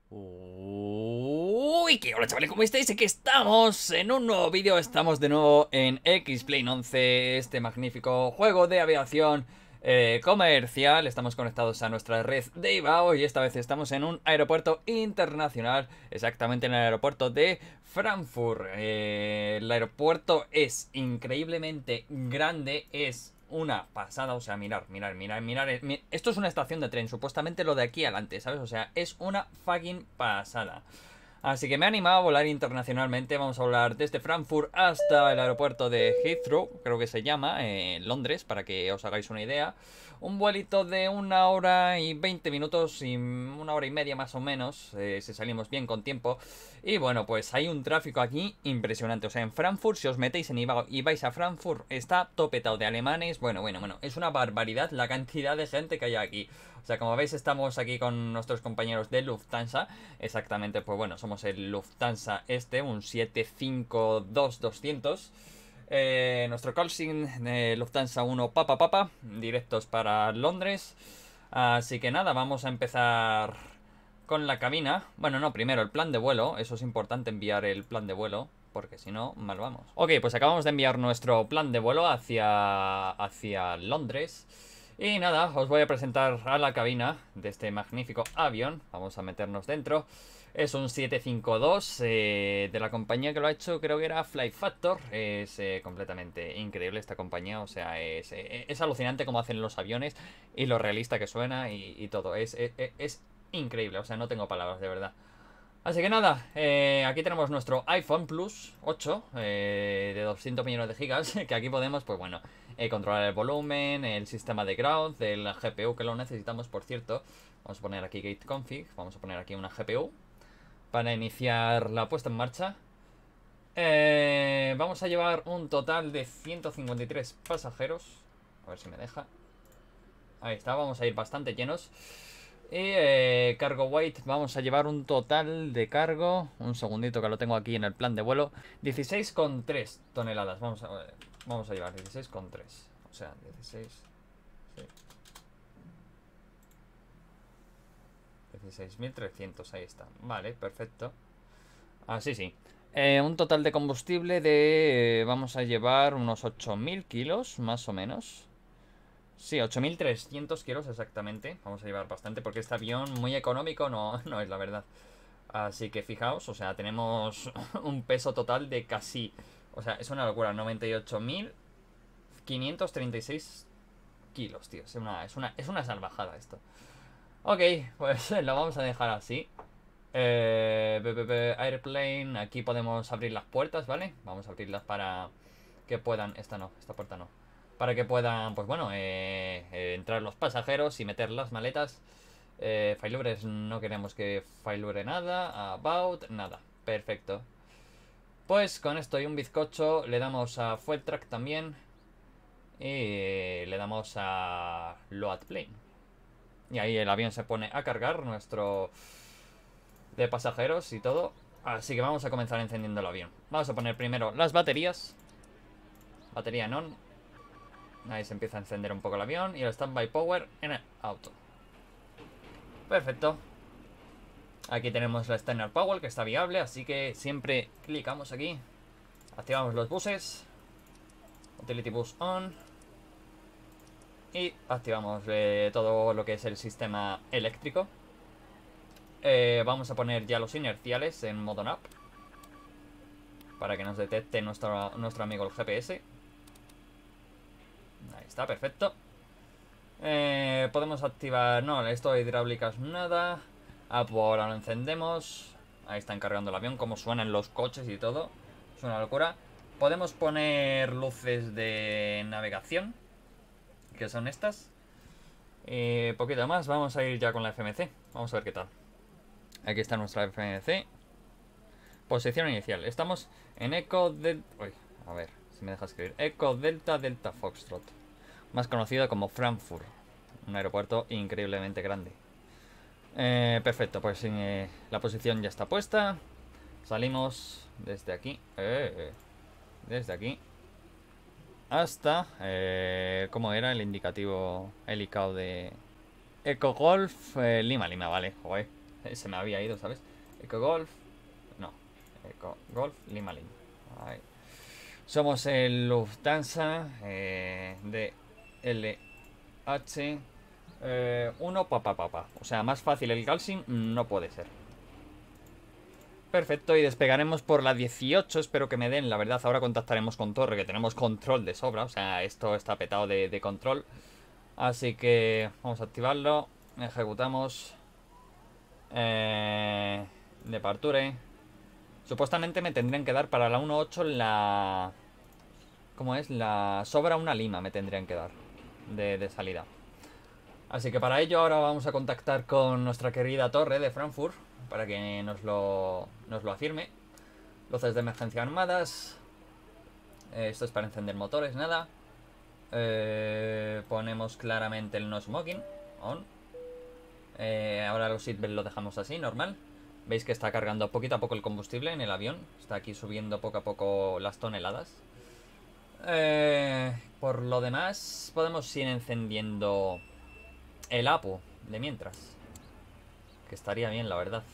Uy, que hola chavales, ¿cómo estáis? Aquí estamos en un nuevo vídeo, estamos de nuevo en X-Plane 11, este magnífico juego de aviación comercial. Estamos conectados a nuestra red de Ibao y esta vez estamos en un aeropuerto internacional, exactamente en el aeropuerto de Frankfurt. El aeropuerto es increíblemente grande, es una pasada, o sea, mirar. Esto es una estación de tren, supuestamente lo de aquí adelante, ¿sabes? O sea, es una fucking pasada. Así que me he animado a volar internacionalmente. Vamos a volar desde Frankfurt hasta el aeropuerto de Heathrow, creo que se llama, en Londres, para que os hagáis una idea. Un vuelito de 1 hora y 20 minutos y 1 hora y media más o menos, si salimos bien con tiempo. Y bueno, pues hay un tráfico aquí impresionante. O sea, en Frankfurt, si os metéis en Ibao y vais a Frankfurt, está topetado de alemanes. Bueno, es una barbaridad la cantidad de gente que hay aquí. O sea, como veis, estamos aquí con nuestros compañeros de Lufthansa. Exactamente, pues bueno, somos el Lufthansa un 752-200. Nuestro call sign de Lufthansa 1 Papa Papa, directos para Londres. Así que nada, vamos a empezar con la cabina. Bueno, no, primero el plan de vuelo. Eso es importante, enviar el plan de vuelo, porque si no, mal vamos. Ok, pues acabamos de enviar nuestro plan de vuelo hacia Londres. Y nada, os voy a presentar a la cabina de este magnífico avión. Vamos a meternos dentro. Es un 752 de la compañía que lo ha hecho, creo que era Fly Factor. Es completamente increíble esta compañía, o sea, es alucinante cómo hacen los aviones y lo realista que suena y todo. Es increíble, o sea, no tengo palabras, de verdad. Así que nada, aquí tenemos nuestro iPhone Plus 8 de 200 millones de gigas, que aquí podemos, pues bueno, controlar el volumen, el sistema de ground, el GPU que lo necesitamos, por cierto. Vamos a poner aquí gate config, vamos a poner aquí una GPU para iniciar la puesta en marcha. Vamos a llevar un total de 153 pasajeros. A ver si me deja. Ahí está, vamos a ir bastante llenos. Y cargo weight, vamos a llevar un total de cargo. Un segundito que lo tengo aquí en el plan de vuelo. 16,3 toneladas. Vamos a llevar 16,3. O sea, 16. Sí. 16.300, ahí está. Vale, perfecto. Así sí. Un total de combustible de... vamos a llevar unos 8.000 kilos, más o menos. Sí, 8.300 kilos exactamente. Vamos a llevar bastante porque este avión muy económico no, no es la verdad. Así que fijaos, o sea, tenemos un peso total de casi... O sea, es una locura, 98.536 kilos, tío. Es una salvajada esto. Ok, pues lo vamos a dejar así. Airplane, aquí podemos abrir las puertas, ¿vale? Vamos a abrirlas para que puedan... Esta no, esta puerta no. Para que puedan, pues bueno, entrar los pasajeros y meter las maletas. Failures, no queremos que failure nada. About, nada. Perfecto. Pues con esto y un bizcocho le damos a Fuel Track también. Y le damos a Load Plane. Y ahí el avión se pone a cargar nuestro... de pasajeros y todo. Así que vamos a comenzar encendiendo el avión. Vamos a poner primero las baterías. Batería non. Ahí se empieza a encender un poco el avión. Y el standby power en el auto. Perfecto. Aquí tenemos la standard power que está viable. Así que siempre clicamos aquí. Activamos los buses. Utility bus on. Y activamos todo lo que es el sistema eléctrico. Vamos a poner ya los inerciales en modo NAP para que nos detecte nuestro amigo el GPS. Ahí está, perfecto. Podemos activar... No, esto de hidráulicas nada. Ahora lo encendemos. Ahí están cargando el avión, como suenan los coches y todo. Es una locura. Podemos poner luces de navegación, que son estas. Poquito más, vamos a ir ya con la FMC. Vamos a ver qué tal. Aquí está nuestra FMC. Posición inicial. Estamos en Eco Delta... Uy, a ver si me deja escribir. Eco Delta Delta Foxtrot. Más conocido como Frankfurt. Un aeropuerto increíblemente grande. Perfecto, pues la posición ya está puesta. Salimos desde aquí. Desde aquí. Hasta... ¿cómo era el indicativo helicado de... Eco Golf Lima Lima, vale, joder. Se me había ido, ¿sabes? Eco Golf. No. Eco Golf Lima Lima. Ahí. Somos el Lufthansa de LH 1 papá. O sea, más fácil el Galsing no puede ser. Perfecto, y despegaremos por la 18. Espero que me den, la verdad. Ahora contactaremos con Torre, que tenemos control de sobra. O sea, esto está petado de control. Así que vamos a activarlo. Ejecutamos. Departure. Supuestamente me tendrían que dar para la 1.8 la... ¿Cómo es? La sobra una lima me tendrían que dar de salida. Así que para ello ahora vamos a contactar con nuestra querida Torre de Frankfurt para que nos lo afirme. Luces de emergencia armadas. Esto es para encender motores, nada. Ponemos claramente el no smoking on. Ahora los seatbelts lo dejamos así, normal. Veis que está cargando poquito a poco el combustible en el avión. Está aquí subiendo poco a poco las toneladas. Por lo demás, podemos ir encendiendo el APU de mientras. Que estaría bien, la verdad.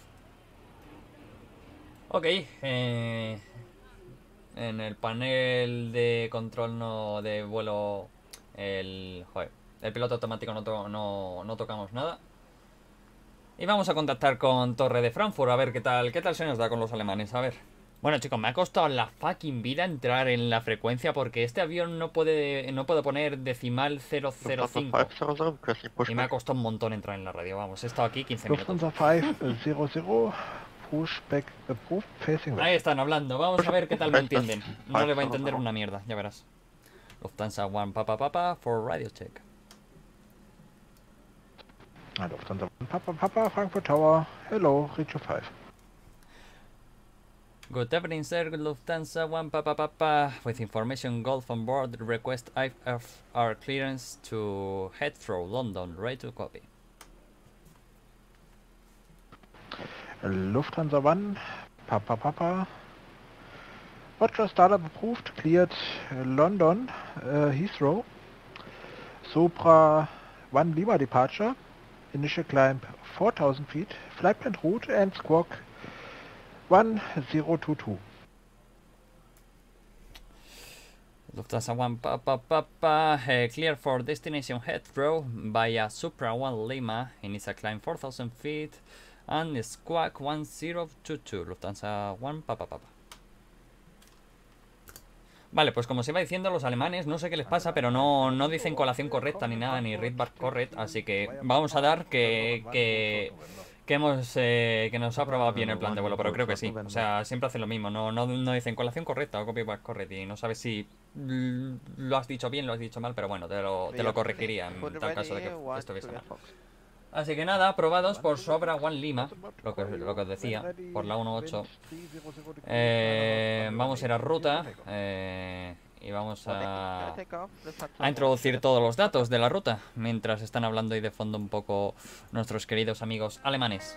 Ok. En el panel de control de vuelo, el piloto automático no tocamos nada. Y vamos a contactar con Torre de Frankfurt a ver qué tal se nos da con los alemanes. A ver. Bueno, chicos, me ha costado la fucking vida entrar en la frecuencia porque este avión no puede poner decimal 005. Y me ha costado un montón entrar en la radio. Vamos, he estado aquí 15 minutos. Ahí están hablando. Vamos a ver qué tal me entienden. No le va a entender una mierda, ya verás. Lufthansa 1 papa for radio check. Lufthansa 1 papa, Frankfurt Tower. Hello, Richo 5. Good evening, sir. Lufthansa 1 papa. With information Golf on board, request IFR clearance to Heathrow, London. Ready to copy. Lufthansa 1 papa. Roger, startup approved. Cleared London, Heathrow. Sopra 1 Lima departure. Initial climb 4,000 feet. Flight plan route and squawk 1022. Lufthansa 1 papa. Clear for destination Heathrow via Supra 1 Lima. Initial climb 4,000 feet. And squawk 1022. Lufthansa 1 papa. Vale, pues como se iba diciendo, los alemanes, no sé qué les pasa, pero no dicen colación correcta ni nada, ni read back correct, así que vamos a dar que nos ha aprobado bien el plan de vuelo, pero creo que sí. O sea, siempre hacen lo mismo, no dicen colación correcta o copy back correct, y no sabes si lo has dicho bien, lo has dicho mal, pero bueno, te lo corregiría en tal caso de que estuviese mal. Así que nada, aprobados por Sobra 1 Lima, lo que os decía, por la 1.8. Vamos a ir a ruta y vamos a introducir todos los datos de la ruta, mientras están hablando ahí de fondo un poco nuestros queridos amigos alemanes.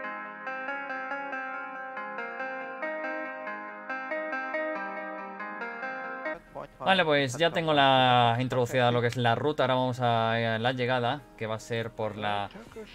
Vale, pues ya tengo introducida lo que es la ruta. Ahora vamos a la llegada, que va a ser por la...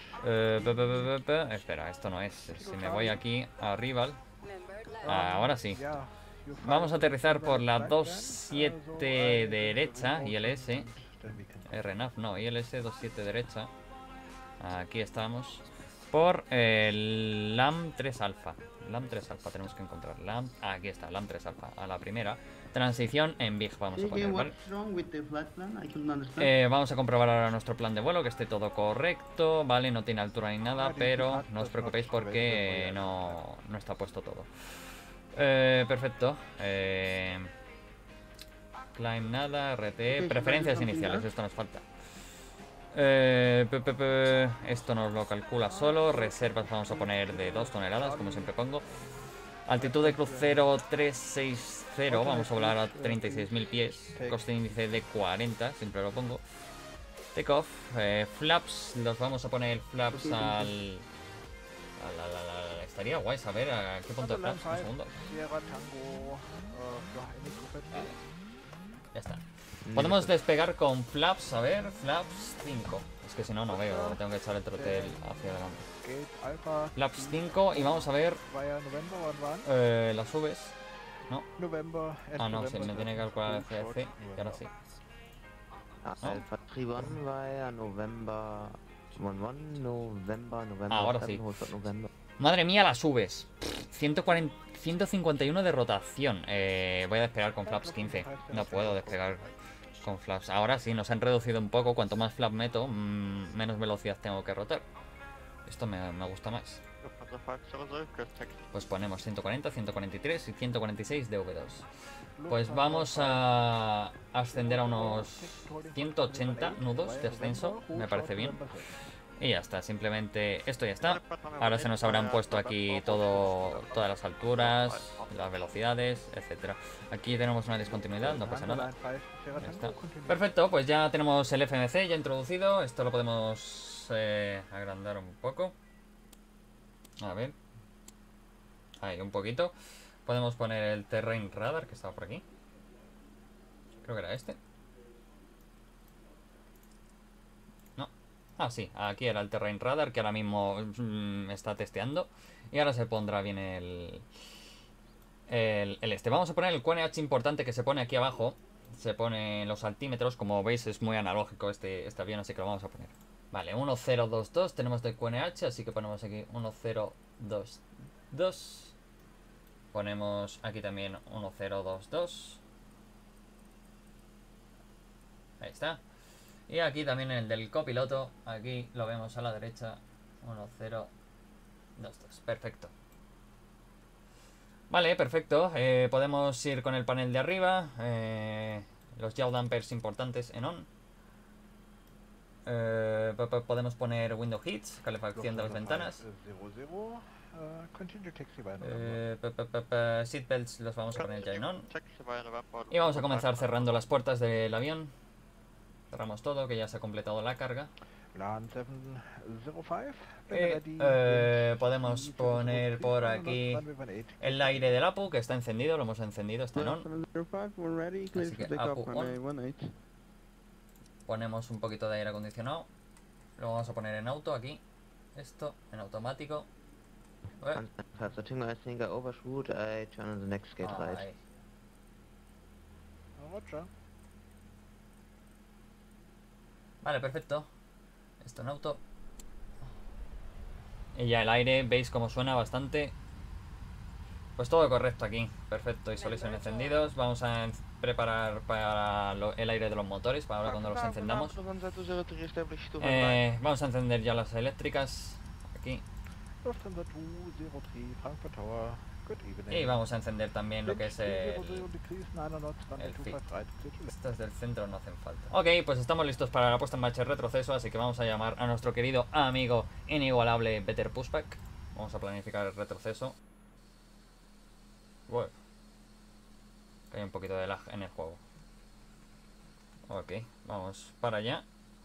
espera, esto no es. Si me voy aquí arriba... ahora sí. Vamos a aterrizar por la 27 derecha, ILS. RNAV, no, ILS 27 derecha. Aquí estamos. Por el LAM 3 alfa. LAM 3 alfa tenemos que encontrar. Aquí está, LAM 3 alfa. A la primera. Transición en Big vamos a poner, ¿vale? Vamos a comprobar ahora nuestro plan de vuelo, que esté todo correcto, ¿vale? No tiene altura ni nada, pero no os preocupéis porque no está puesto todo. Perfecto. Climb nada, RT, preferencias iniciales, esto nos falta. Esto nos lo calcula solo. Reservas vamos a poner de 2 toneladas, como siempre pongo. Altitud de crucero 360, vamos a volar a 36.000 pies. Coste índice de 40, siempre lo pongo. Takeoff, flaps, los vamos a poner flaps al... Estaría guay saber a qué punto de flaps, un segundo. Ya está. Podemos despegar con flaps, a ver, flaps 5. Es que si no, no veo, tengo que echar el trotel hacia adelante. Gate Alpha. Flaps 5 y vamos a ver Vaya November, wann waren? las subes. ¿No? November. Ah, no, sí, me tiene que calcular el CDC y ahora sí. Alpha 3 via November 11, November Ahora 7, sí. November. Madre mía, las subes. 151 de rotación. Voy a despegar con flaps 15. No puedo despegar con flaps. Ahora sí, nos han reducido un poco. Cuanto más flap meto, menos velocidad tengo que rotar. Esto me gusta más. Pues ponemos 140, 143 y 146 de V2. Pues vamos a ascender a unos 180 nudos de ascenso. Me parece bien. Y ya está, simplemente esto ya está. Ahora se nos habrán puesto aquí todas las alturas, las velocidades, etcétera. Aquí tenemos una discontinuidad, no pasa nada. Ya está. Perfecto, pues ya tenemos el FMC ya introducido. Esto lo podemos agrandar un poco. A ver. Ahí, un poquito. Podemos poner el Terrain Radar que estaba por aquí. Creo que era este. No. Ah, sí, aquí era el Terrain Radar que ahora mismo está testeando. Y ahora se pondrá bien el este. Vamos a poner el QNH importante que se pone aquí abajo. Se pone en los altímetros. Como veis es muy analógico este avión, así que lo vamos a poner. Vale, 1022 tenemos de QNH, así que ponemos aquí 1022. Ponemos aquí también 1022. Ahí está. Y aquí también el del copiloto. Aquí lo vemos a la derecha. 1022. Perfecto. Vale, perfecto. Podemos ir con el panel de arriba. Los yaw dampers importantes en on. Podemos poner window heats, calefacción de las ventanas. Seatbelts los vamos a poner ya en on. Y vamos a comenzar cerrando las puertas del avión. Cerramos todo, que ya se ha completado la carga. Podemos poner por aquí el aire del APU, que está encendido, lo hemos encendido, está en on. Así que APU on. Ponemos un poquito de aire acondicionado. Lo vamos a poner en auto aquí. Esto, en automático. Ahí. Vale, perfecto. Esto en auto. Y ya el aire, veis cómo suena bastante. Pues todo correcto aquí. Perfecto, isolation encendidos. Vamos a preparar para el aire de los motores para ahora cuando los encendamos. Vamos a encender ya las eléctricas aquí. Y vamos a encender también lo que es el feed. Estos del centro no hacen falta. Ok, pues estamos listos para la puesta en marcha del retroceso, así que vamos a llamar a nuestro querido amigo inigualable Better Pushback. Vamos a planificar el retroceso. Bueno, que hay un poquito de lag en el juego. Ok, vamos para allá.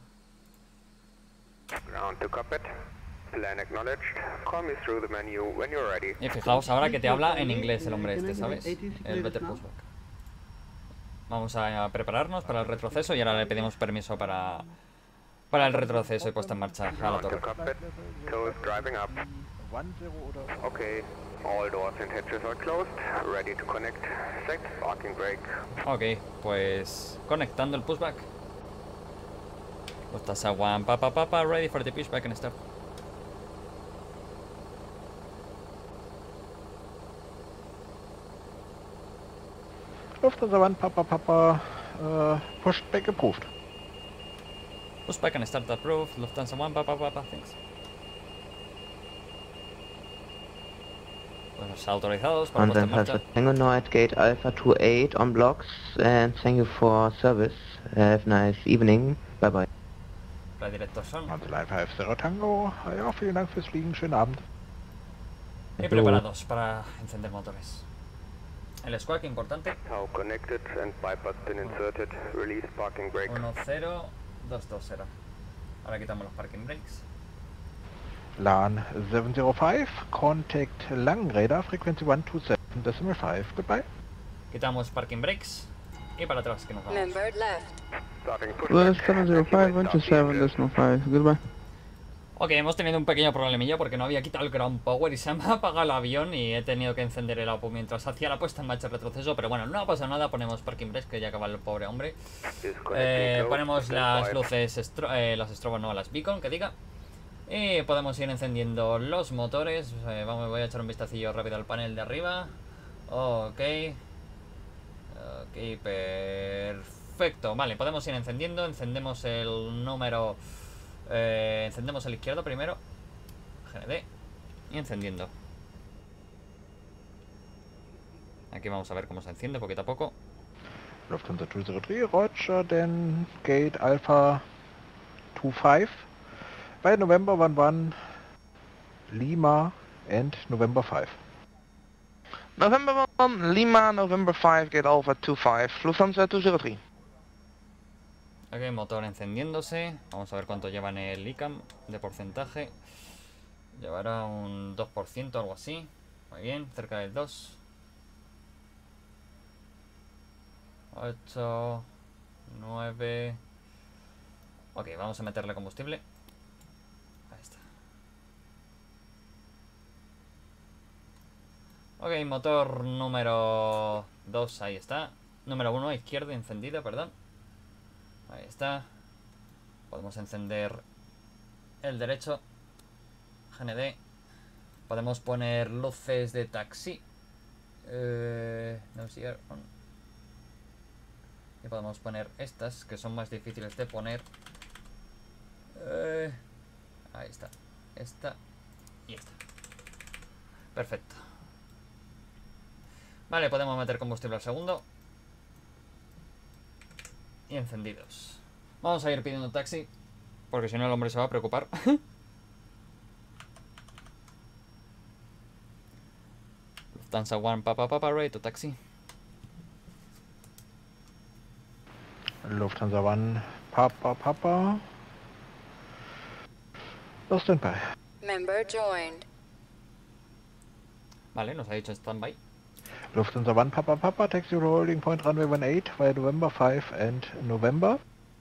Ground to cockpit. Plan acknowledged. Call me through the menu when you're ready. Y fijaos ahora que te habla en inglés el hombre este, ¿sabes? El Better Pushback. Vamos a prepararnos para el retroceso y ahora le pedimos permiso para el retroceso y puesta en marcha a la torre. Toes driving up. Okay. All doors and hatches are closed. Ready to connect. Set parking brake. Ok, pues conectando el pushback. Lufthansa 1 Papa ready for the pushback and start. Lufthansa 1 Papa, pushback approved. Pushback and start approved. Lufthansa 1 Papa, thanks. Pues autorizados para puesta en marcha. Tango Night Gate Alpha 28 on blocks and thank you for service. Have a nice evening. Bye bye. La director son. Live 50 Tango. Ja, vielen Dank fürs Fliegen. Schönen Abend. Y preparados para encender motores. El squawk importante. Now connected and bypass pin inserted. Release parking brake. 10220 será. Ahora quitamos los parking brakes. LAN 705, contact Langradar, frequency 127.5, goodbye. Quitamos parking brakes. Y Y para atrás, que nos vamos. Member left. West 705, Winter 7.5. Goodbye. Ok, hemos tenido un pequeño problemilla porque no había quitado el ground power y se me ha apagado el avión y he tenido que encender el APU mientras hacía la puesta en marcha de retroceso, pero bueno, no pasa nada, ponemos parking brakes que ya acaba el pobre hombre. Ponemos las luces, las strobo, no, las beacon, que diga. Y podemos ir encendiendo los motores. Voy a echar un vistacillo rápido al panel de arriba. Ok. Ok, perfecto. Vale, podemos ir encendiendo. Encendemos el número... encendemos el izquierdo primero. GND. Y encendiendo. Aquí vamos a ver cómo se enciende poquito a poco. Lufthansa 203, Roger, then gate Alpha 25. By November 11, Lima and November 5. November 1, Lima, November 5, gate Alpha 25, Lufthansa 203. Ok, motor encendiéndose. Vamos a ver cuánto lleva en el ICAM de porcentaje. Llevará un 2%, algo así. Muy bien, cerca del 2. 8, 9. Ok, vamos a meterle combustible. Ahí está. Ok, motor número 2, ahí está. Número 1, izquierda, encendida, perdón. Ahí está. Podemos encender el derecho. GND. Podemos poner luces de taxi. No sé. Y podemos poner estas, que son más difíciles de poner. Ahí está. Esta y esta. Perfecto. Vale, podemos meter combustible al segundo. Y encendidos. Vamos a ir pidiendo taxi, porque si no el hombre se va a preocupar. Lufthansa 1, Papa, ready to taxi. Lufthansa 1, Papa. Standby. Member joined. Vale, nos ha dicho standby. Lufthansa 1, Papa, taxi holding point runway 18 via November 5 and November.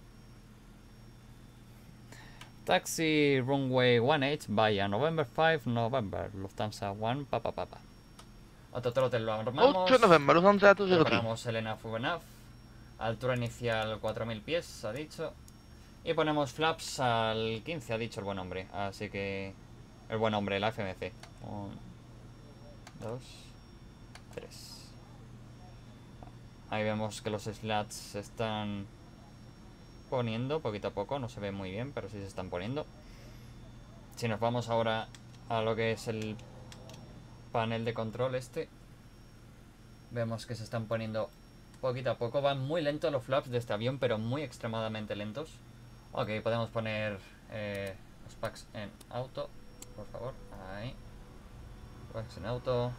Taxi runway 18 via November 5, November. Lufthansa 1, Papa. Autothrottle lo armamos. 8 November, Lufthansa 203. Preparamos el enough enough. Altura inicial 4000 pies, ha dicho. Y ponemos flaps al 15, ha dicho el buen hombre. Así que... el buen hombre, la FMC. 1, 2, 3. Ahí vemos que los slats se están poniendo poquito a poco. No se ve muy bien, pero sí se están poniendo. Si nos vamos ahora a lo que es el panel de control este, vemos que se están poniendo poquito a poco. Van muy lentos los flaps de este avión, pero muy extremadamente lentos. Ok, podemos poner los packs en auto, por favor. Ahí. Packs en auto.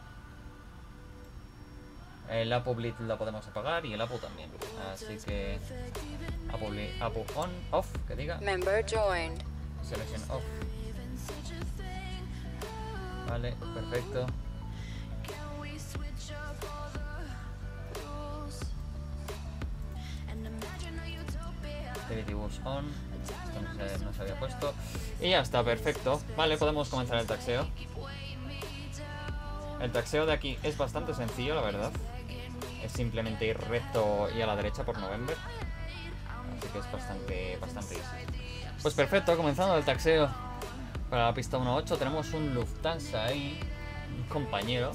El APU bleed lo podemos apagar y el APU también. Así que APU on, off, que diga. Member joined. Selection off. Vale, perfecto. Activity bus on. Esto no se había puesto. Y ya está, perfecto. Vale, podemos comenzar el taxeo. El taxeo de aquí es bastante sencillo, la verdad. Es simplemente ir recto y a la derecha por November. Así que es bastante easy. Pues perfecto, comenzando el taxeo. Para la pista 1.8 tenemos un Lufthansa ahí. Un compañero.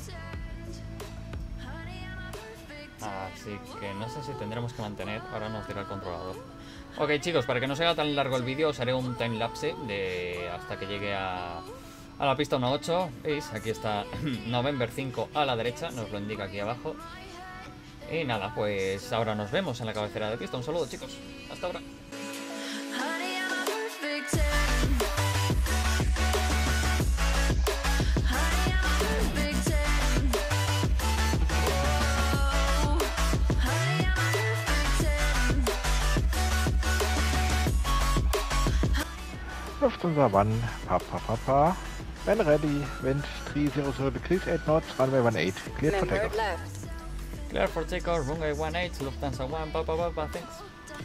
Así que no sé si tendremos que mantener. Ahora nos dirá el controlador. Ok, chicos, para que no se haga tan largo el vídeo, os haré un timelapse de hasta que llegue a la pista 1.8. ¿Veis? Aquí está November 5 a la derecha, nos lo indica aquí abajo. Y nada, pues ahora nos vemos en la cabecera de pista. Un saludo, chicos. Hasta ahora. Lufthansa 1, Papa. When ready, wind 300 degrees 8 knots, runway 18. Cleared for Member takeoff. left. Clear for takeoff, runway 18, Lufthansa 1, thanks.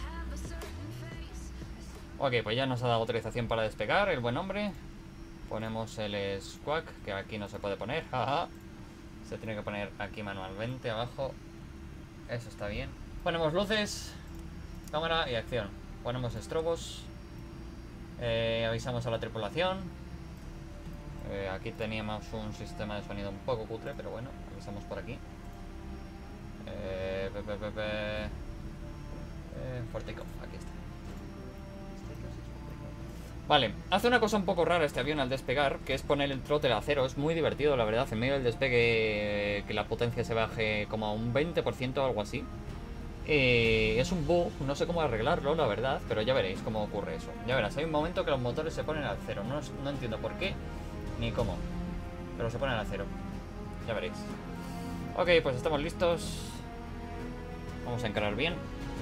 Ok, pues ya nos ha dado autorización para despegar, el buen hombre. Ponemos el squawk, que aquí no se puede poner, jaja. Se tiene que poner aquí manualmente, abajo. Eso está bien. Ponemos luces, cámara y acción. Ponemos estrobos. Avisamos a la tripulación. Aquí teníamos un sistema de sonido un poco cutre, pero bueno, avisamos por aquí. For takeoff, aquí está. Vale, hace una cosa un poco rara este avión al despegar, que es poner el throttle a cero. Es muy divertido, la verdad, en medio del despegue, que la potencia se baje como a un 20% o algo así. Es un bug, no sé cómo arreglarlo, la verdad, pero ya veréis cómo ocurre eso. Ya verás, hay un momento que los motores se ponen al cero. No entiendo por qué ni cómo, pero se ponen al cero. Ya veréis. Ok, pues estamos listos. Vamos a encarar bien.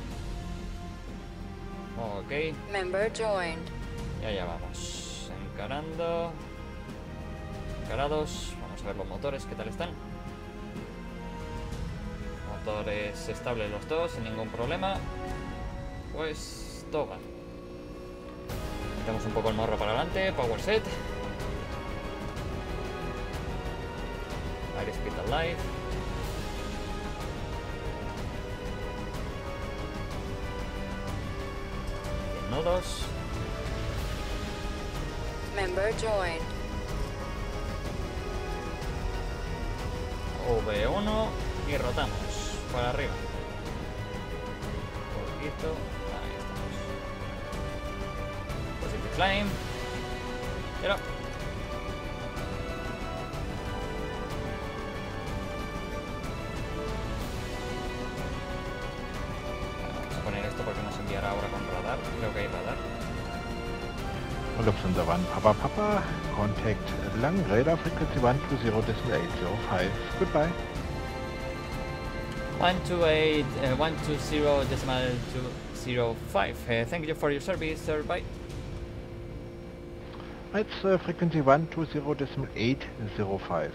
Ok. Member joined. Ya vamos. Encarando. Encarados. Vamos a ver los motores, qué tal están. Motores estables los dos, sin ningún problema. Pues toca. Metemos un poco el morro para adelante. Power set. Airspeed alive. Nudos. Member joined. V1 y rotamos para arriba. Un poquito. Ahí estamos. Positive climb. Pero. Vamos a poner esto porque nos enviará ahora con radar. Creo que hay radar. Lufthansa 1, Papa, contact Langradar frequency 120.805. Goodbye. 120.205. Thank you for your service, sir. Bye. It's frequency 120.805.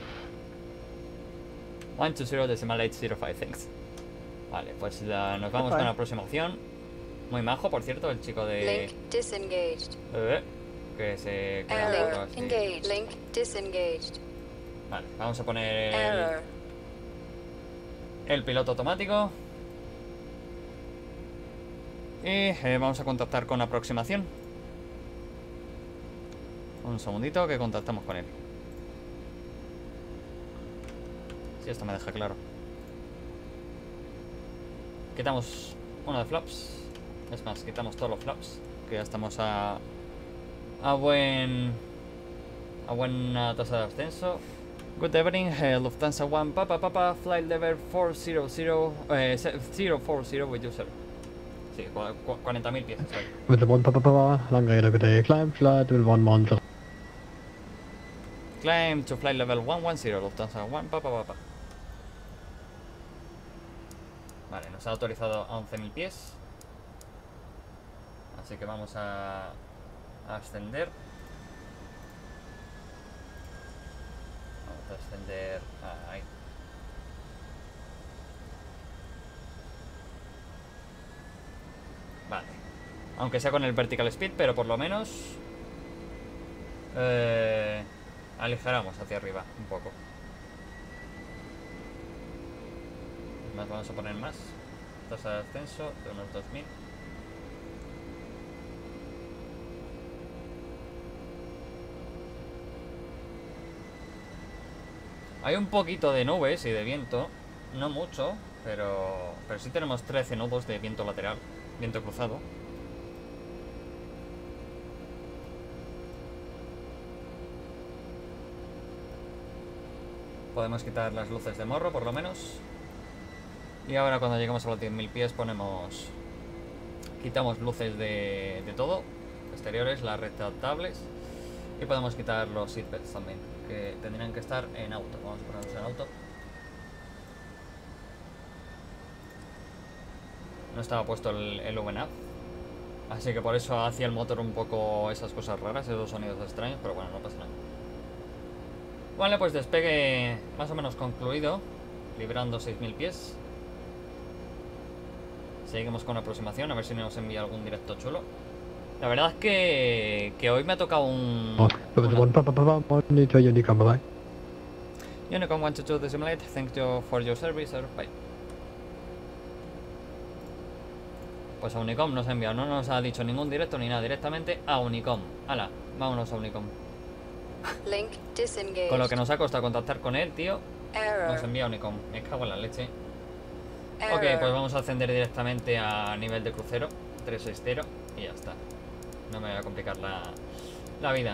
120.805, thanks. Vale, pues nos vamos con la próxima opción. Muy majo, por cierto, el chico de... Link disengaged. Que se... Error. Engaged. Link disengaged. Vale, vamos a poner Error. el piloto automático. Y vamos a contactar con aproximación. Un segundito que contactamos con él. Si esto me deja claro. Quitamos uno de flaps. Es más, quitamos todos los flaps. Que ya estamos a buena tasa de ascenso. Good evening, Lufthansa 1, Papa, flight level 400, with user. Sí, 40.000 pies, sorry. With the 1 Papa, Langradar, good day, climb flight level 110. Climb to flight level 110, Lufthansa 1, Papa. Vale, nos ha autorizado a 11.000 pies. Así que vamos a ascender. Vamos a ascender ahí. Vale. Aunque sea con el vertical speed, pero por lo menos aligeramos hacia arriba un poco. Más vamos a poner más. Tasa de ascenso de unos 2000. Hay un poquito de nubes y de viento, no mucho, pero sí tenemos 13 nudos de viento lateral, viento cruzado. Podemos quitar las luces de morro, por lo menos. Y ahora cuando lleguemos a los 10.000 pies quitamos luces de todo, exteriores, las retractables. Y podemos quitar los seatbelts también, que tendrían que estar en auto. Vamos a ponerlos en auto. No estaba puesto el VNAV, así que por eso hacía el motor un poco esas cosas raras, esos sonidos extraños, pero bueno, no pasa nada. Vale, pues despegue más o menos concluido, librando 6.000 pies. Seguimos con la aproximación, a ver si nos envía algún directo chulo. La verdad es que hoy me ha tocado un... Monitor Unicom, bye. Unicom 122 to simulate, thank you for your service, sir. Bye. Pues a Unicom nos ha enviado, no nos ha dicho ningún directo ni nada, directamente a Unicom. Hala, vámonos a Unicom. Link disengaged. Con lo que nos ha costado contactar con él, tío. Error. Nos envía Unicom, me cago en la leche. Error. Ok, pues vamos a ascender directamente a nivel de crucero 360 y ya está. No me voy a complicar la vida.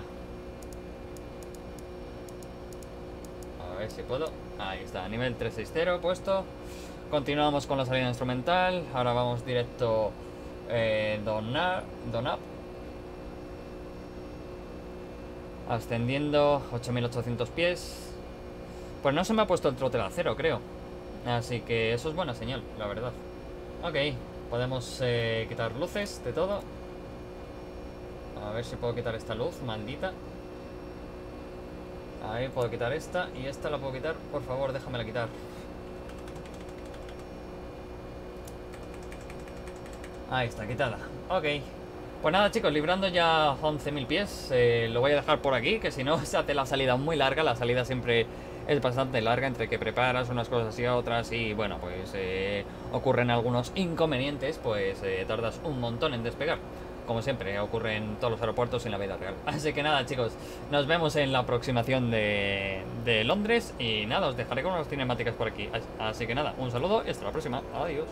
A ver si puedo. Ahí está, nivel 360 puesto. Continuamos con la salida instrumental. Ahora vamos directo Don Up. Ascendiendo 8800 pies. Pues no se me ha puesto el throttle a cero, creo. Así que eso es buena señal, la verdad. Ok, podemos quitar luces de todo. A ver si puedo quitar esta luz, maldita. Ahí puedo quitar esta. Y esta la puedo quitar, por favor, déjamela quitar. Ahí está, quitada. Ok. Pues nada, chicos, librando ya 11.000 pies. Lo voy a dejar por aquí, que si no se hace la salida muy larga. La salida siempre es bastante larga, entre que preparas unas cosas y otras. Y bueno, pues ocurren algunos inconvenientes. Pues tardas un montón en despegar. Como siempre, ocurre en todos los aeropuertos y en la vida real. Así que nada, chicos, nos vemos en la aproximación de Londres. Y nada, os dejaré con unas cinemáticas por aquí. Así que nada, un saludo y hasta la próxima. Adiós.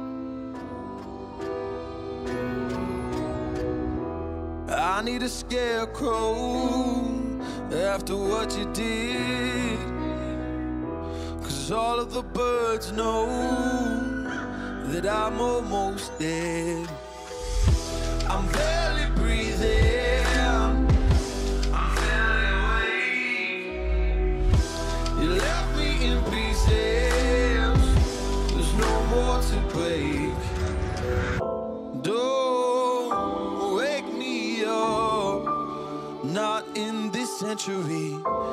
I need a scarecrow after what you did, 'cause all of the birds know that I'm almost dead. I'm barely breathing, I'm barely awake. You left me in pieces, there's no more to break. Don't wake me up, not in this century.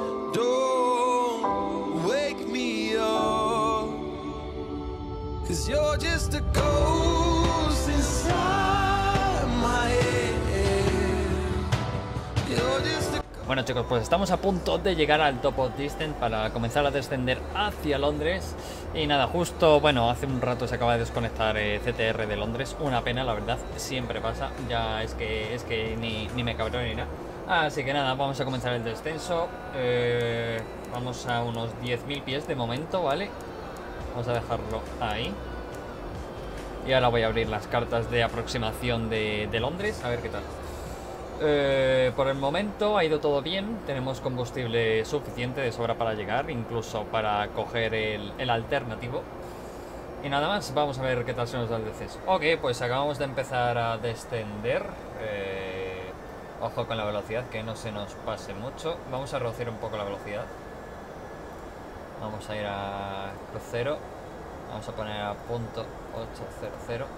Don't wake me up, 'cause you're just a ghost inside my head. You're just a... Bueno, chicos, pues estamos a punto de llegar al top of distance para comenzar a descender hacia Londres. Y nada, justo, bueno, hace un rato se acaba de desconectar CTR de Londres. Una pena, la verdad, siempre pasa. Ya es que ni me cabrón ni nada. Así que nada, vamos a comenzar el descenso. Vamos a unos 10.000 pies de momento, ¿vale? Vamos a dejarlo ahí. Y ahora voy a abrir las cartas de aproximación de Londres, a ver qué tal. Por el momento ha ido todo bien. Tenemos combustible suficiente de sobra para llegar, incluso para coger el alternativo. Y nada más, vamos a ver qué tal se nos da el descenso. Ok, pues acabamos de empezar a descender. Ojo con la velocidad, que no se nos pase mucho. Vamos a reducir un poco la velocidad. Vamos a ir a crucero. Vamos a poner a punto 800.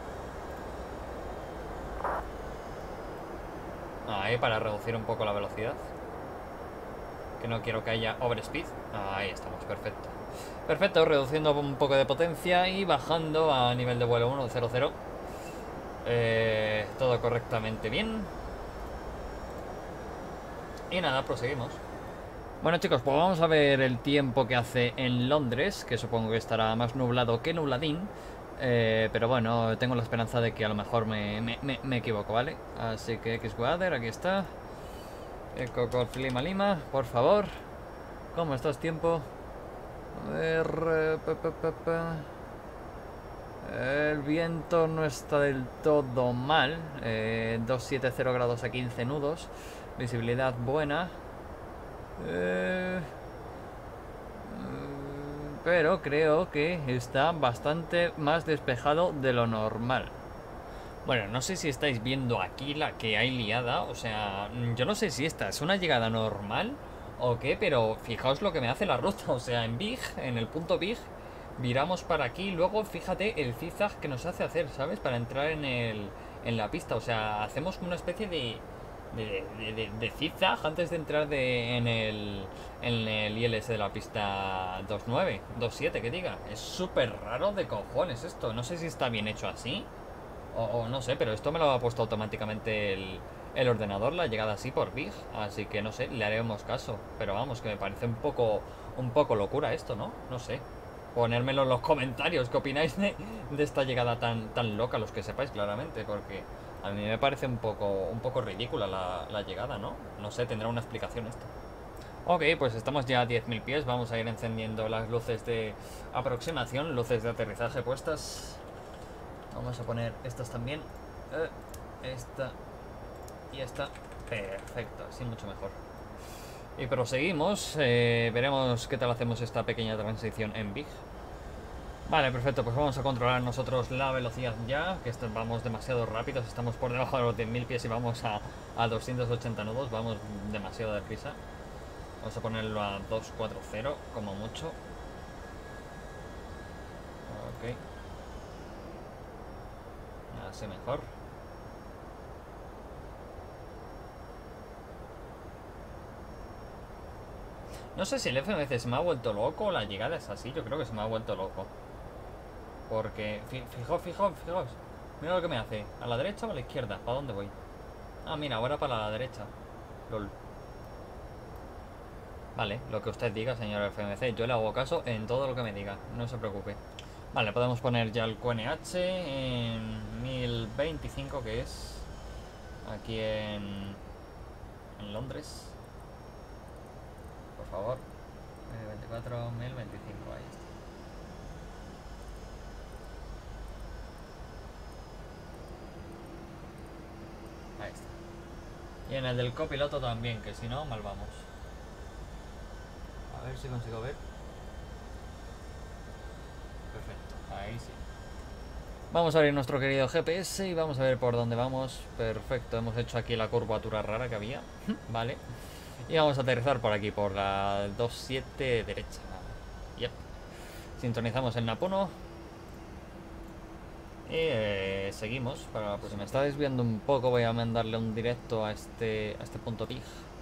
Ahí, para reducir un poco la velocidad, que no quiero que haya overspeed. Ahí estamos, perfecto. Perfecto, reduciendo un poco de potencia y bajando a nivel de vuelo 100. Todo correctamente bien. Y nada, proseguimos. Bueno, chicos, pues vamos a ver el tiempo que hace en Londres, que supongo que estará más nublado que nubladín. Pero bueno, tengo la esperanza de que a lo mejor me equivoco, ¿vale? Así que X-Weather, aquí está. Eco Golf Lima Lima, por favor. ¿Cómo estás, tiempo? A ver... El viento no está del todo mal. 270 grados a 15 nudos. Visibilidad buena. Pero creo que está bastante más despejado de lo normal. Bueno, no sé si estáis viendo aquí la que hay liada. O sea, yo no sé si esta es una llegada normal o qué, pero fijaos lo que me hace la ruta. O sea, en Big, en el punto Big, viramos para aquí. Luego, fíjate el zigzag que nos hace hacer, ¿sabes? Para entrar en la pista. O sea, hacemos como una especie de zigzag antes de entrar en el ILS de la pista 29, 27, que diga. Es súper raro de cojones esto. No sé si está bien hecho así O no sé, pero esto me lo ha puesto automáticamente el ordenador, la llegada así por Big. Así que no sé, le haremos caso. Pero vamos, que me parece un poco locura esto, ¿no? No sé. Ponérmelo en los comentarios, ¿qué opináis de esta llegada tan loca? Los que sepáis claramente, porque a mí me parece un poco ridícula la llegada, ¿no? No sé, tendrá una explicación esto. Ok, pues estamos ya a 10.000 pies. Vamos a ir encendiendo las luces de aproximación, luces de aterrizaje puestas. Vamos a poner estas también. Esta y esta. Perfecto, así mucho mejor. Y proseguimos. Veremos qué tal hacemos esta pequeña transición en Big. Vale, perfecto, pues vamos a controlar nosotros la velocidad ya, que vamos demasiado rápidos, estamos por debajo de los 10.000 pies y vamos a 280 nudos, vamos demasiado deprisa. Vamos a ponerlo a 240 como mucho. Ok. Así mejor. No sé si el FMC se me ha vuelto loco o la llegada es así, yo creo que se me ha vuelto loco. Porque, fijaos, mira lo que me hace. ¿A la derecha o a la izquierda? ¿Para dónde voy? Ah, mira, ahora para la derecha. LOL. Vale, lo que usted diga, señor FMC. Yo le hago caso en todo lo que me diga, no se preocupe. Vale, podemos poner ya el QNH en 1025, que es aquí en Londres. Por favor. 1024, 1025, ahí está. Ahí está. Y en el del copiloto también, que si no, mal vamos. A ver si consigo ver. Perfecto, ahí sí. Vamos a abrir nuestro querido GPS y vamos a ver por dónde vamos. Perfecto, hemos hecho aquí la curvatura rara que había. Vale. Y vamos a aterrizar por aquí, por la 27 derecha. Yep. Sintonizamos el Napuno. Y seguimos para la próxima. Me está desviando un poco, voy a mandarle un directo a este punto Big.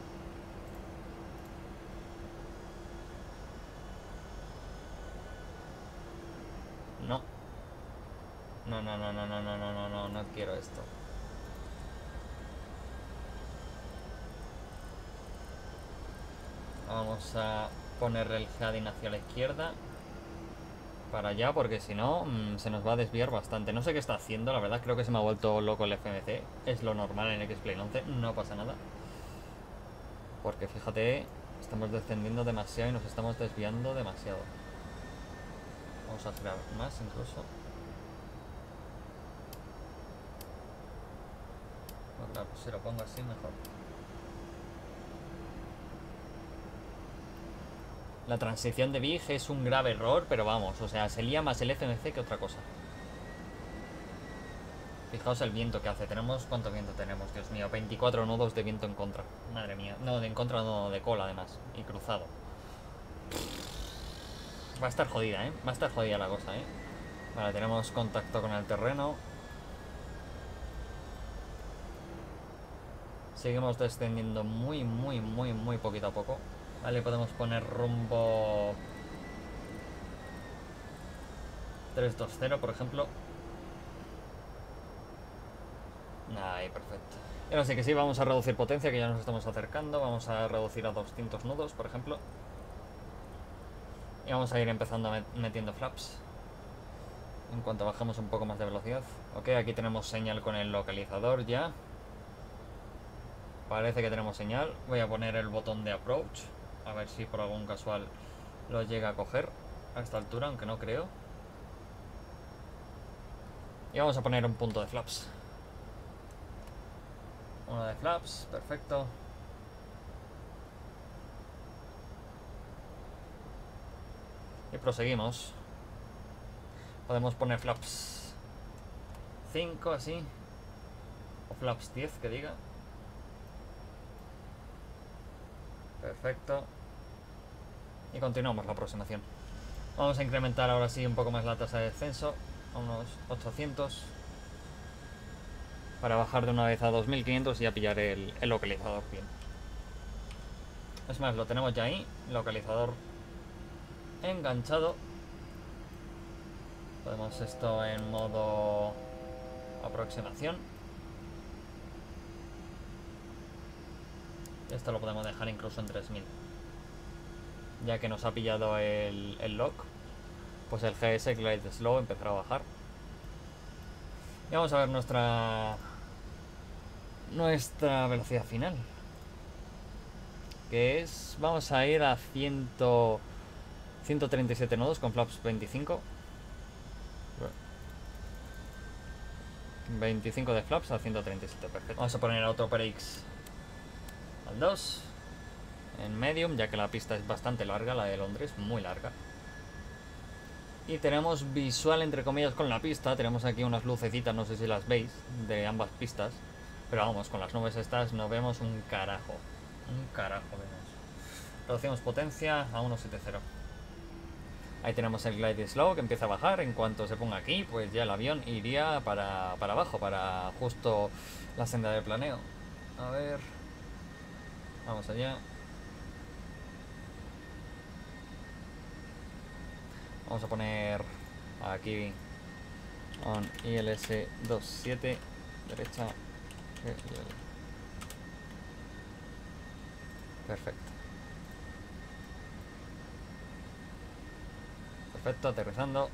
No. No quiero esto. Vamos a poner el heading hacia la izquierda. Para allá, porque si no, se nos va a desviar bastante. No sé qué está haciendo, la verdad, creo que se me ha vuelto loco el FMC. Es lo normal en X-Plane 11, no pasa nada. Porque fíjate, estamos descendiendo demasiado y nos estamos desviando demasiado. Vamos a girar más incluso. No, claro, si lo pongo así mejor. La transición de Big es un grave error, pero vamos, o sea, se lía más el FMC que otra cosa. Fijaos el viento que hace. ¿Cuánto viento tenemos? Dios mío, 24 nudos de viento en contra. Madre mía. No, de en contra, no, de cola además. Y cruzado. Va a estar jodida, ¿eh? Va a estar jodida la cosa, ¿eh? Vale, tenemos contacto con el terreno. Seguimos descendiendo muy poquito a poco. Vale, podemos poner rumbo 320, por ejemplo. Ahí, perfecto. Y ahora sí que sí, vamos a reducir potencia, que ya nos estamos acercando. Vamos a reducir a 200 nudos, por ejemplo. Y vamos a ir empezando metiendo flaps en cuanto bajemos un poco más de velocidad. Ok, aquí tenemos señal con el localizador ya. Parece que tenemos señal. Voy a poner el botón de approach, a ver si por algún casual lo llega a coger a esta altura, aunque no creo. Y vamos a poner un punto de flaps. Uno de flaps, perfecto. Y proseguimos. Podemos poner flaps 5 así, o flaps 10 que diga. Perfecto. Y continuamos la aproximación. Vamos a incrementar ahora sí un poco más la tasa de descenso a unos 800 para bajar de una vez a 2500 y ya pillar el localizador bien. Es más, lo tenemos ya ahí, localizador enganchado. Podemos esto en modo aproximación. Esto lo podemos dejar incluso en 3000. Ya que nos ha pillado el lock, pues el GS Glide Slow empezará a bajar. Y vamos a ver nuestra velocidad final, que es, vamos a ir a 137 nodos con flaps 25 de flaps a 137, perfecto. Vamos a poner auto brakes al 2 en medium, ya que la pista es bastante larga, la de Londres, muy larga. Y tenemos visual entre comillas con la pista. Tenemos aquí unas lucecitas, no sé si las veis, de ambas pistas. Pero vamos, con las nubes estas no vemos un carajo. Un carajo vemos. Reducimos potencia a 170. Ahí tenemos el glide slow que empieza a bajar. En cuanto se ponga aquí, pues ya el avión iría para abajo, para justo la senda de planeo. A ver. Vamos allá. Vamos a poner aquí on ILS 27 derecha. Perfecto. Perfecto, aterrizando.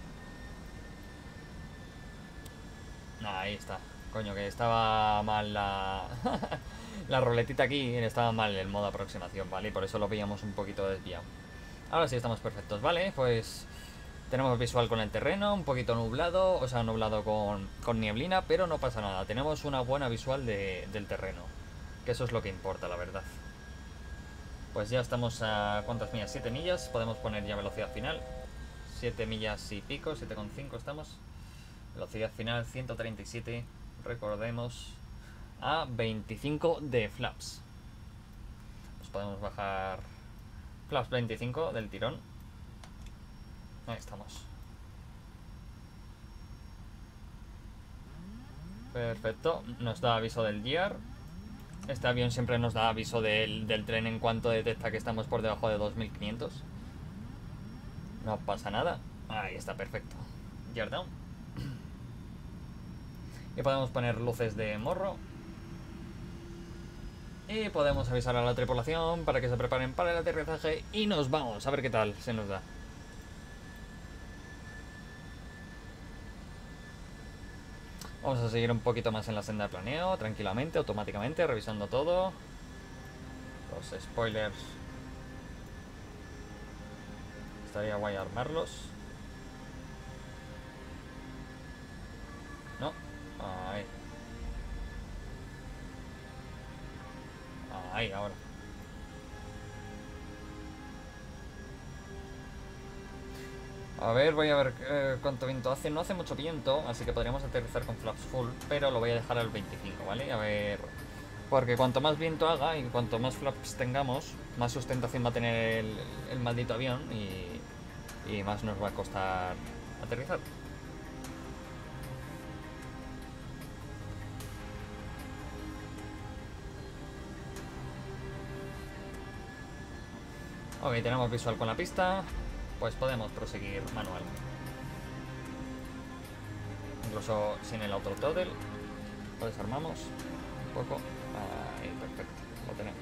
Ahí está. Coño, que estaba mal la la roletita aquí, estaba mal el modo aproximación, ¿vale? Y por eso lo veíamos un poquito desviado. Ahora sí estamos perfectos, ¿vale? Pues tenemos visual con el terreno, un poquito nublado, o sea, nublado con nieblina, pero no pasa nada. Tenemos una buena visual del terreno, que eso es lo que importa, la verdad. Pues ya estamos a... ¿cuántas millas? 7 millas, podemos poner ya velocidad final. 7 millas y pico, 7,5 estamos. Velocidad final 137, recordemos, a 25 de flaps. Pues podemos bajar flaps 25 del tirón. Ahí estamos. Perfecto, nos da aviso del GEAR. Este avión siempre nos da aviso del tren en cuanto detecta que estamos por debajo de 2500. No pasa nada. Ahí está, perfecto. GEAR down. Y podemos poner luces de morro. Y podemos avisar a la tripulación para que se preparen para el aterrizaje. Y nos vamos a ver qué tal se nos da. Vamos a seguir un poquito más en la senda de planeo, tranquilamente, automáticamente, revisando todo. Los spoilers. Estaría guay armarlos. No. Ahí. Ahí, ahora. A ver, voy a ver cuánto viento hace. No hace mucho viento, así que podríamos aterrizar con flaps full, pero lo voy a dejar al 25, ¿vale? A ver... Porque cuanto más viento haga y cuanto más flaps tengamos, más sustentación va a tener el maldito avión y más nos va a costar aterrizar. Ok, tenemos visual con la pista. Pues podemos proseguir manual. Incluso sin el autothrottle. Lo desarmamos un poco. Ahí, perfecto. Lo tenemos.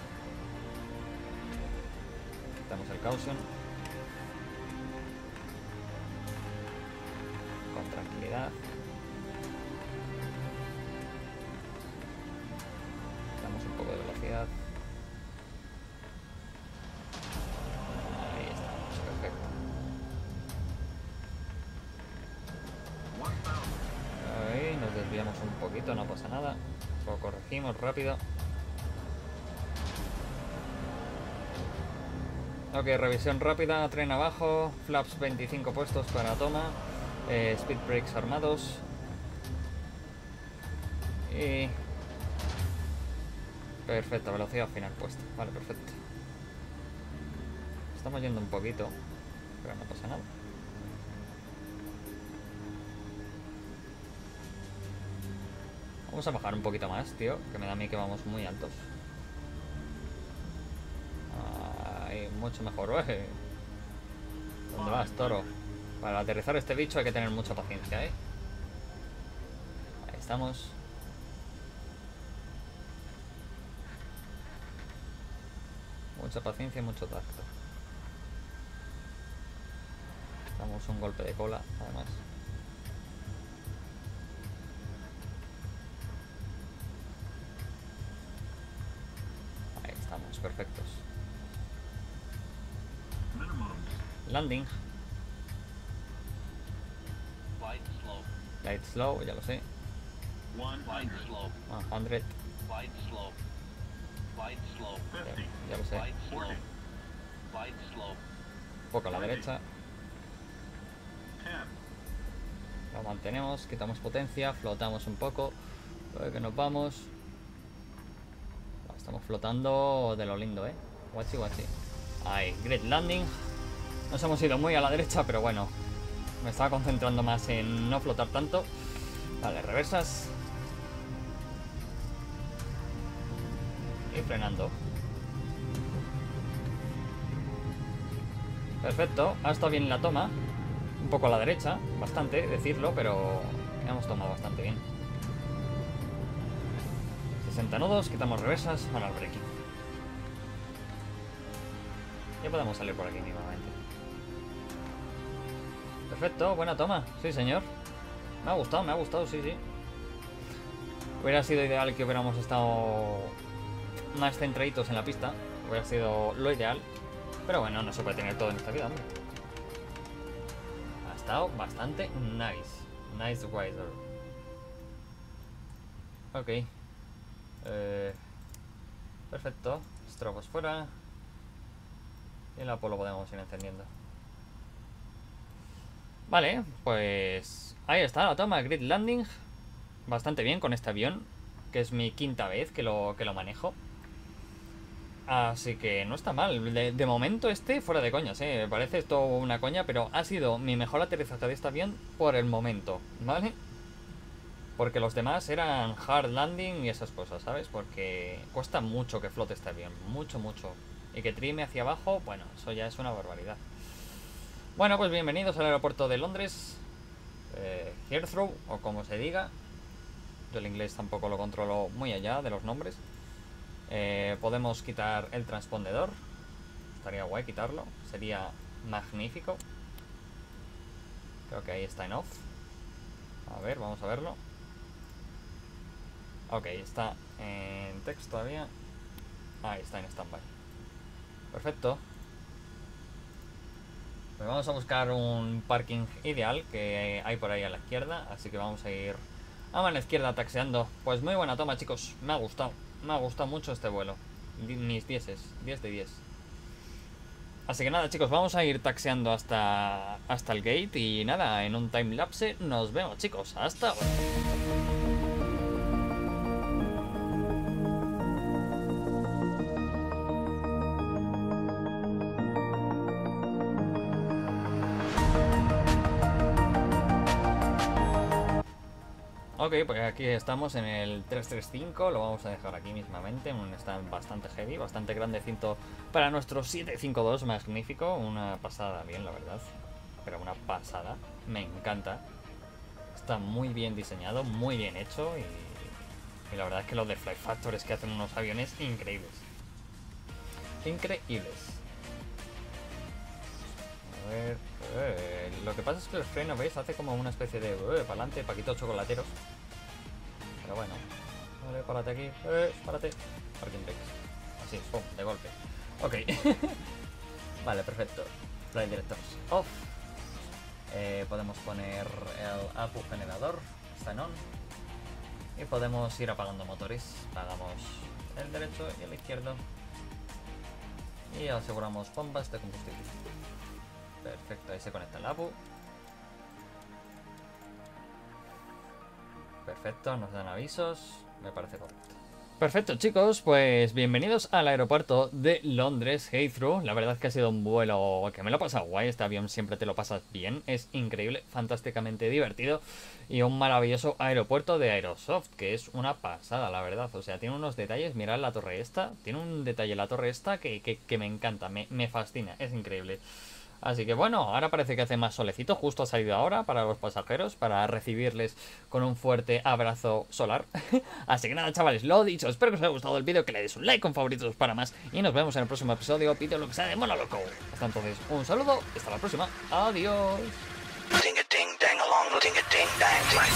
Quitamos el caution. Con tranquilidad. Damos un poco de velocidad. Un poquito, no pasa nada. Lo corregimos rápido. Ok, revisión rápida, tren abajo, flaps 25 puestos para toma, speed brakes armados. Y... perfecto, velocidad final puesta. Vale, perfecto. Estamos yendo un poquito, pero no pasa nada. Vamos a bajar un poquito más, tío, que me da a mí que vamos muy altos. Ahí, mucho mejor. ¿Dónde vas, toro? Para aterrizar este bicho hay que tener mucha paciencia, ¿eh? Ahí estamos. Mucha paciencia y mucho tacto. Damos un golpe de cola, además. Ahí estamos, perfectos. Landing. Light slow, ya lo sé. 100. Ya lo sé. Poco a la derecha. Lo mantenemos, quitamos potencia, flotamos un poco. Luego que nos vamos. Estamos flotando de lo lindo, Guachi, guachi. Ahí, great landing. Nos hemos ido muy a la derecha, pero bueno. Me estaba concentrando más en no flotar tanto. Vale, reversas. Y frenando. Perfecto, ha estado bien la toma. Un poco a la derecha, bastante, decirlo, pero hemos tomado bastante bien. 60 nudos, quitamos reversas, ahora el braking. Ya podemos salir por aquí mínimamente. Perfecto, buena toma, sí señor. Me ha gustado, sí, sí. Hubiera sido ideal que hubiéramos estado más centraditos en la pista. Hubiera sido lo ideal. Pero bueno, no se puede tener todo en esta vida, hombre. Ha estado bastante nice. Nice rider. Ok. Perfecto. Strobos fuera. Y el Apolo podemos ir encendiendo. Vale, pues ahí está la toma, grid landing. Bastante bien con este avión, que es mi quinta vez que lo manejo. Así que no está mal. De momento fuera de coñas, me parece esto una coña, pero ha sido mi mejor aterrizaje de este avión por el momento, ¿vale? Porque los demás eran hard landing y esas cosas, ¿sabes? Porque cuesta mucho que flote este avión, mucho, mucho. Y que trime hacia abajo, bueno, eso ya es una barbaridad. Bueno, pues bienvenidos al aeropuerto de Londres, Heathrow, o como se diga. Yo el inglés tampoco lo controlo muy allá de los nombres. Podemos quitar el transpondedor. Estaría guay quitarlo, sería magnífico. Creo que ahí está en off. A ver, vamos a verlo. Ok, está en text todavía. Ahí está en standby. Perfecto. Pues vamos a buscar un parking ideal que hay por ahí a la izquierda. Así que vamos a ir a mano izquierda taxiando. Pues muy buena toma, chicos. Me ha gustado. Me ha gustado mucho este vuelo. Mis 10 de 10. Así que nada, chicos, vamos a ir taxiando hasta el gate. Y nada, en un timelapse nos vemos, chicos. Hasta ahora. Ok, pues aquí estamos en el 335, lo vamos a dejar aquí mismamente, un stand bastante heavy, bastante grandecito para nuestro 752, magnífico, una pasada bien la verdad, pero una pasada, me encanta, está muy bien diseñado, muy bien hecho y la verdad es que los de Fly Factor es que hacen unos aviones increíbles, increíbles. A ver, lo que pasa es que el freno, ¿veis? Hace como una especie de para adelante, paquitos chocolateros. Pero bueno, vale, párate aquí, párate. Parking brakes. Así, pum, de golpe. Ok. Vale, perfecto. Flight directors off. Podemos poner el APU generador, está en on. Y podemos ir apagando motores. Apagamos el derecho y el izquierdo. Y aseguramos bombas de combustible. Perfecto, ahí se conecta el APU. Perfecto, nos dan avisos. Me parece correcto. Perfecto, chicos, pues bienvenidos al aeropuerto de Londres, Heathrow. La verdad es que ha sido un vuelo que me lo he pasado guay. Este avión siempre te lo pasas bien. Es increíble, fantásticamente divertido. Y un maravilloso aeropuerto de Aerosoft, que es una pasada, la verdad. O sea, tiene unos detalles. Mirad la torre esta. Tiene un detalle la torre esta que me encanta, me fascina. Es increíble. Así que bueno, ahora parece que hace más solecito. Justo ha salido ahora para los pasajeros, para recibirles con un fuerte abrazo solar. Así que nada, chavales, lo dicho, espero que os haya gustado el vídeo, que le deis un like con favoritos para más. Y nos vemos en el próximo episodio, vídeo lo que sea de Mono Loco. Hasta entonces, un saludo y hasta la próxima. Adiós. Ding a ding dang along, ding a ding dang ding.